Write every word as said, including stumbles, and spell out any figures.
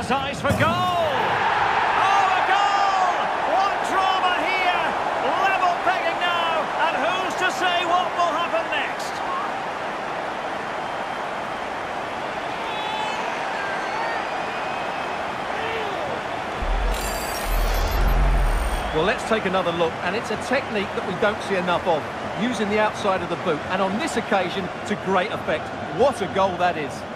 Has eyes for goal! Oh, a goal! What drama here! Level pegging now, and who's to say what will happen next? Well, let's take another look, and it's a technique that we don't see enough of, using the outside of the boot, and on this occasion, to great effect. What a goal that is.